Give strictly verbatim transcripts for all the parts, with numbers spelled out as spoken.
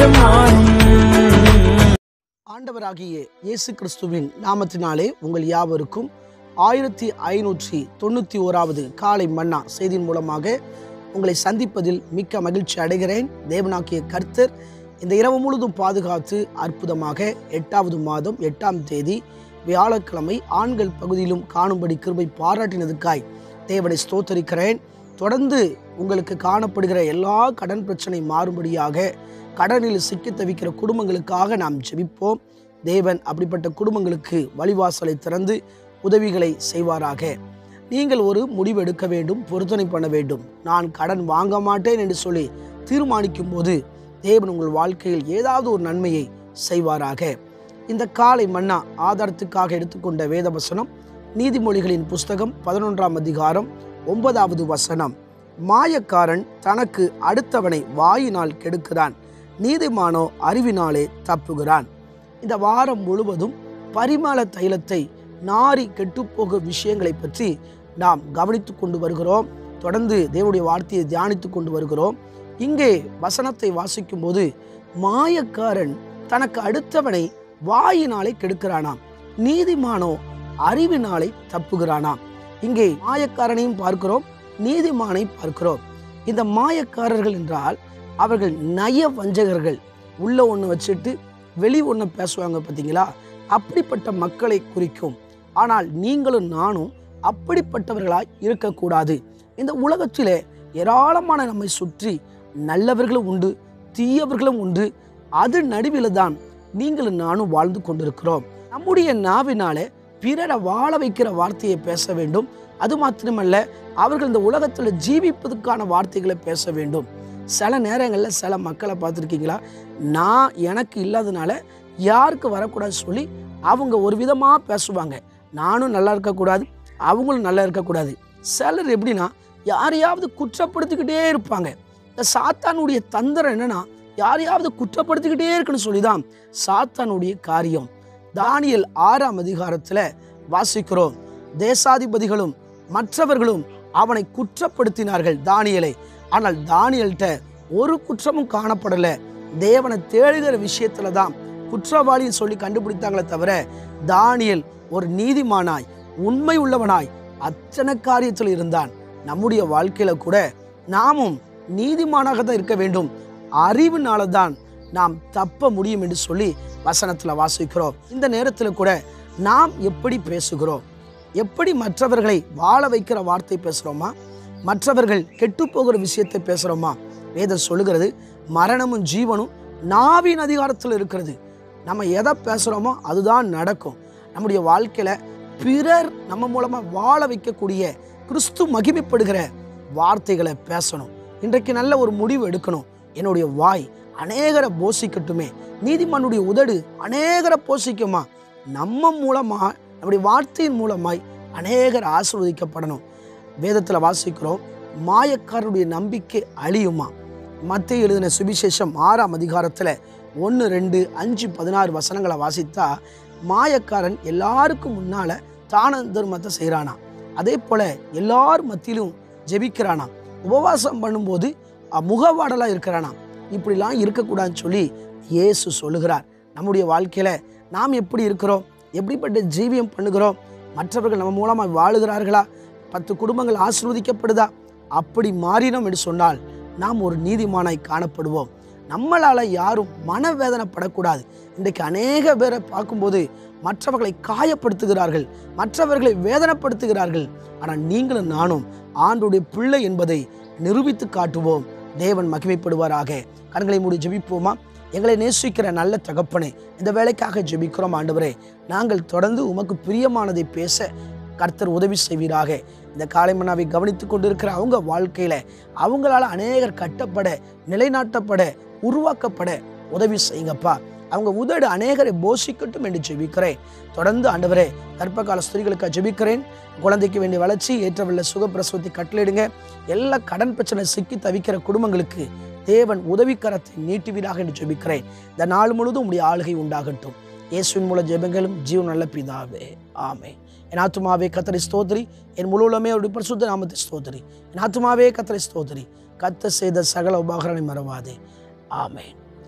ஆண்டவராகிய இயேசு கிறிஸ்துவின் நாமத்தினாலே உங்கள் யாவருக்கும் ஆயிரத்தி ஐநூற்றி தொண்ணூற்றி ஓராவது காலை மன்னா செய்தியின் மூலமாக உங்களை சந்திப்பதில் மிக்க மகிழ்ச்சி அடைகிறேன். தேவனாகிய கர்த்தர் இந்த இரவு முழுதும் பாதுகாத்து அற்புதமாக எட்டாவது மாதம் எட்டாம் தேதி வியாழக்கிழமை ஆண்கள் பகுதியிலும் காணும்படி கிருபை பாராட்டினதுக்காய் தேவனை ஸ்தோத்தரிக்கிறேன். தொடர்ந்து உங்களுக்கு காணப்படுகிற எல்லா கடன் பிரச்சனை மாறும்படியாக கடனில் சிக்கி தவிக்கிற குடும்பங்களுக்காக நாம் ஜெபிப்போம். தேவன் அப்படிப்பட்ட குடும்பங்களுக்கு வழிவாசலை திறந்து உதவிகளை செய்வாராக. நீங்கள் ஒரு முடிவு எடுக்க வேண்டும், பொருத்தனை பண்ண வேண்டும். நான் கடன் வாங்க மாட்டேன் என்று சொல்லி தீர்மானிக்கும் போது தேவன் உங்கள் வாழ்க்கையில் ஏதாவது ஒரு நன்மையை செய்வாராக. இந்த காலை மன்னா ஆதாரத்துக்காக எடுத்துக்கொண்ட வேத வசனம் நீதிமொழிகளின் புஸ்தகம் பதினொன்றாம் அதிகாரம் ஒன்பதாவது வசனம். மாயக்காரன் தனக்கு அடுத்தவனை வாயினால் கெடுக்கிறான், நீதிமானோ அறிவினாலே தப்புகிறான். இந்த வாரம் முழுவதும் பரிமள தைலத்தை நாரி கெட்டுப்போக விஷயங்களை பற்றி நாம் கவனித்து கொண்டு வருகிறோம். தொடர்ந்து தேவனுடைய வார்த்தையை தியானித்து கொண்டு வருகிறோம். இங்கே வசனத்தை வாசிக்கும் போது மாயக்காரன் தனக்கு அடுத்தவனை வாயினாலே கெடுக்கிறானாம், நீதிமானோ அறிவினாலே தப்புகிறானாம். இங்கே மாயக்காரனையும் பார்க்கிறோம், நீதிமானை பார்க்கிறோம். இந்த மாயக்காரர்கள் என்றால் அவர்கள் நய வஞ்சகர்கள். உள்ள ஒன்று வச்சுட்டு வெளி ஒன்று பேசுவாங்க பார்த்தீங்களா, அப்படிப்பட்ட மக்களை குறிக்கும். ஆனால் நீங்களும் நானும் அப்படிப்பட்டவர்களாய் இருக்கக்கூடாது. இந்த உலகத்திலே ஏராளமான நம்மை சுற்றி நல்லவர்களும் உண்டு, தீயவர்களும் உண்டு. அது நடுவில் தான் நீங்களும் நானும் வாழ்ந்து கொண்டிருக்கிறோம். நம்முடைய நாவினாலே பிறரை வாழ வைக்கிற வார்த்தையை பேச வேண்டும். அது மாத்திரமல்ல, அவர்கள் இந்த உலகத்தில் ஜீவிப்பதற்கான வார்த்தைகளை பேச வேண்டும். சில நேரங்களில் சில மக்களை பார்த்துருக்கீங்களா, நான் எனக்கு இல்லாதனால யாருக்கு வரக்கூடாது சொல்லி அவங்க ஒரு விதமாக பேசுவாங்க. நானும் நல்லா இருக்கக்கூடாது, அவங்களும் நல்லா இருக்கக்கூடாது. சிலர் எப்படின்னா யாரையாவது குற்றப்படுத்திக்கிட்டே இருப்பாங்க. இந்த சாத்தானுடைய தந்திரம் என்னன்னா, யாரையாவது குற்றப்படுத்திக்கிட்டே இருக்குன்னு சொல்லி தான் சாத்தானுடைய காரியம். தானியேல் ஆறாம் அதிகாரத்தில் வாசிக்கிறோம், தேசாதிபதிகளும் மற்றவர்களும் அவனை குற்றப்படுத்தினார்கள் தானியேலை. ஆனால் தானியேல்கிட்ட ஒரு குற்றமும் காணப்படலை. தேவனை தேடுகிற விஷயத்துல தான் குற்றவாளின்னு சொல்லி கண்டுபிடித்தாங்களே தவிர தானியேல் ஒரு நீதிமானாய் உண்மை உள்ளவனாய் அத்தனை காரியத்தில் இருந்தான். நம்முடைய வாழ்க்கையில கூட நாமும் நீதிமானாக தான் இருக்க வேண்டும். அறிவினால தான் நாம் தப்ப முடியும் என்று சொல்லி வசனத்துல வாசிக்கிறோம். இந்த நேரத்தில் கூட நாம் எப்படி பேசுகிறோம், எப்படி மற்றவர்களை வாழ வைக்கிற வார்த்தை பேசுகிறோமா, மற்றவர்கள் கெட்டு போகிற விஷயத்தை பேசுகிறோமா? வேதம் சொல்லுகிறது, மரணமும் ஜீவனும் நாவின் அதிகாரத்தில் இருக்கிறது. நம்ம எதை பேசுகிறோமோ அதுதான் நடக்கும். நம்முடைய வாழ்க்கையில் பிறர் நம்ம மூலமாக வாழ வைக்கக்கூடிய கிறிஸ்து மகிமைப்படுகிற வார்த்தைகளை பேசணும். இன்றைக்கு நல்ல ஒரு முடிவு எடுக்கணும். என்னுடைய வாய் அநேகரை போஷிக்கட்டுமே, நீதிமானுடைய உதடு அநேகரை போஷிக்குமா. நம்ம மூலமாக, நம்முடைய வார்த்தையின் மூலமாய் அநேகர் ஆசீர்வதிக்கப்படணும். வேதத்தில் வாசிக்கிறோம், மாயக்காரருடைய நம்பிக்கை அழியுமா. மத்தேயு எழுதின சுவிசேஷம் ஆறாம் அதிகாரத்தில் ஒன்று ரெண்டு அஞ்சு பதினாறு வசனங்களை வாசித்தா, மாயக்காரன் எல்லாருக்கும் முன்னால் தான தர்மத்தை செய்கிறானா, அதே போல் எல்லார் மத்தியிலும் ஜெபிக்கிறானா, உபவாசம் பண்ணும்போது முகவாடலாக இருக்கிறானா. இப்படிலாம் இருக்கக்கூடாதுன்னு சொல்லி இயேசு சொல்லுகிறார். நம்முடைய வாழ்க்கையில் நாம் எப்படி இருக்கிறோம், எப்படிப்பட்ட ஜீவியம் பண்ணுகிறோம், மற்றவர்கள் நம்ம மூலமாக வாழுகிறார்களா, பத்து குடும்பங்கள் ஆசீர்வதிக்கப்படுதா? அப்படி மாறினோம் என்று சொன்னால் நாம் ஒரு நீதிமானாய் காணப்படுவோம். நம்மளால் யாரும் மனவேதனைப்படக்கூடாது. இன்றைக்கு அநேக பேரை பார்க்கும்போது மற்றவர்களை காயப்படுத்துகிறார்கள், மற்றவர்களை வேதனைப்படுத்துகிறார்கள். ஆனால் நீங்களும் நானும் ஆண்டவருடைய பிள்ளை என்பதை நிரூபித்து காட்டுவோம். தேவன் மகிமைப்படுவாராக. கண்களை மூடி ஜெபிப்போமா? எங்களை நேசிக்கிற நல்ல தகப்பனே, இந்த வேலைக்காக ஜெபிக்கிறோம் ஆண்டவரே. நாங்கள் தொடர்ந்து உமக்கு பிரியமானதை பேச கர்த்தர் உதவி செய்வீராக. இந்த காலை மன்னாவை கவனித்து கொண்டிருக்கிற அவங்க வாழ்க்கையில அவங்களால அநேகர் கட்டப்பட, நிலைநாட்டப்பட, உருவாக்கப்பட உதவி செய்யுங்கப்பா. அவங்க உதடு அநேகரை போஷிக்கட்டும் என்று ஜெபிக்கிறேன். தொடர்ந்து ஆண்டவரே, கர்ப்பகால ஸ்திரீகளுக்கு ஜெபிக்கிறேன். குழந்தைக்கு வேண்டிய வளர்ச்சி, ஏற்றவல்ல சுகப்பிரசவத்தை கட்டளையிடுங்க. எல்லா கடன் பிரச்சனை சிக்கி தவிக்கிற குடும்பங்களுக்கு தேவன் உதவிக்கரத்தை நீட்டுவீராக என்று ஜெபிக்கிறேன். இந்த நாள் முழுவதும் உடைய ஆளுகை உண்டாகட்டும். இயேசுவின் மூல ஜெபங்களும் ஜீவன் நல்ல பிதாவே, ஆமென். என் ஆத்துமாவே கர்த்தரை ஸ்தோத்திரி, என் முழு உள்ளமே அவருடைய பரிசுத்த நாமத்தை ஸ்தோத்திரி. என் ஆத்துமாவே கர்த்தரை ஸ்தோத்திரி, கர்த்தர் செய்த சகல உபகாரங்களை மறவாதே, ஆமென்.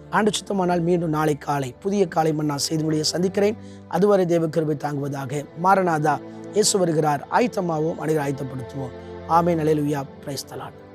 ஆண்டு சுத்தமானால் மீண்டும் நாளை காலை புதிய காலை மன்னா செய்தி மொழியை சந்திக்கிறேன். அதுவரை தேவ கிருபை தாங்குவதாக. மாரநாதா, இயேசு வருகிறார். ஆயத்தமாவோம், அனைவரும் ஆயத்தப்படுத்துவோம். ஆமென். அல்லேலூயா. Praise the Lord.